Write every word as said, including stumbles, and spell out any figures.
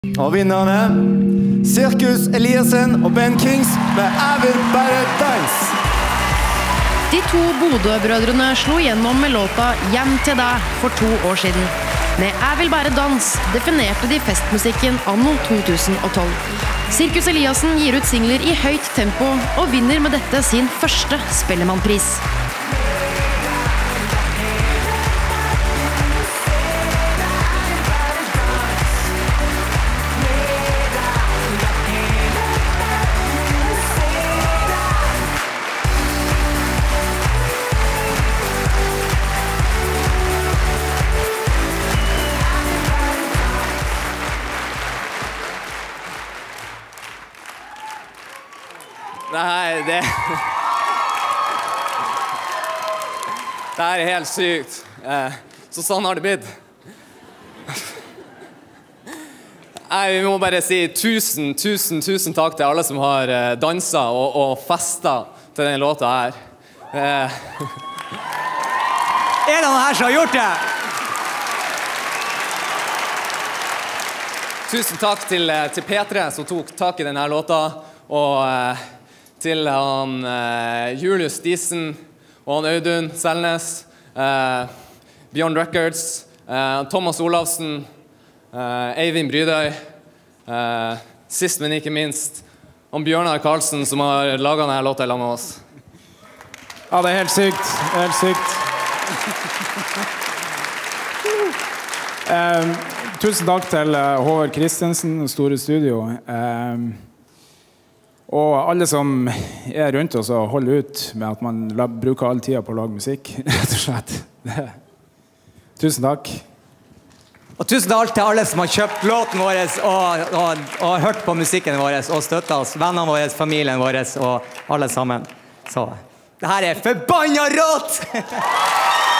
Og vinnerne, Sirkus Eliassen og Ben Kings med Jeg vil bare dans. De to Bodø-brødrene slo gjennom med låta Hjem til deg for to år siden. Med Jeg vil bare dans definerte de festmusikken anno to tusen og tolv. Sirkus Eliassen gir ut singler i høyt tempo og vinner med dette sin første Spellemannpris. Nei, det... Det er helt sykt. Så sånn har det blitt. Nei, vi må bare si tusen, tusen, tusen takk til alle som har danset og, og festet til denne låta her. Er det noen her som har gjort det? Tusen takk til, til Petre som tok tak i denne låta, og til han uh, Julius Diesen og han Audun Selnes, uh, Beyond Records, uh, Thomas Olavsen, uh, Eivind Brydøy, uh, sist men ikke minst, han Bjørnar Karlsen som har laget denne låta i lag med oss. Ja, det er helt sykt. Det er helt sykt. um, tusen takk til uh, Håvard Kristensen, Store Studio. Um, Og alle som er rundt oss og holder ut med at man bruker all tiden på å lage musikk, rett og slett. Tusen takk. Og tusen takk til alle som har kjøpt låten vår og, og, og hørt på musikken vår og støttet oss, vennene våre, familien vår og alle sammen. Så det her er forbannet rått!